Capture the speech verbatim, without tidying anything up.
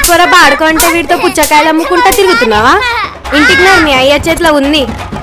పొర బాడుకుంటే వీటితో పుచ్చకాయలు అమ్ముకుంటా తిరుగుతున్నావా? ఇంటికి నా మీ అయ్య చేతిలో ఉంది.